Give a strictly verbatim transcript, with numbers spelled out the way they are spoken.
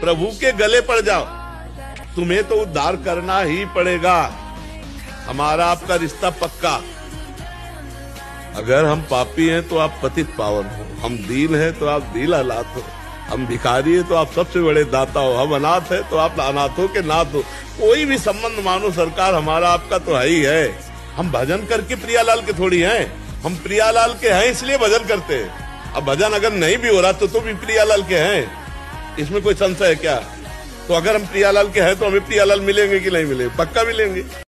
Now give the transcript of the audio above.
प्रभु के गले पड़ जाओ, तुम्हें तो उद्धार करना ही पड़ेगा। हमारा आपका रिश्ता पक्का। अगर हम पापी हैं तो आप पतित पावन हो, हम दीन हैं तो आप दीन हालात हो, हम भिखारी हैं तो आप सबसे बड़े दाता हो, हम अनाथ हैं तो आप अनाथों के नाथ हो। कोई भी संबंध मानो सरकार, हमारा आपका तो है ही है। हम भजन करके प्रियालाल के थोड़ी हैं, हम प्रियालाल के हैं इसलिए भजन करते हैं। अब भजन अगर नहीं भी हो रहा तो तो भी प्रियालाल के हैं, इसमें कोई संशय है क्या? तो अगर हम प्रियालाल के हैं तो हमें प्रियालाल मिलेंगे कि नहीं मिलेंगे? पक्का मिलेंगे।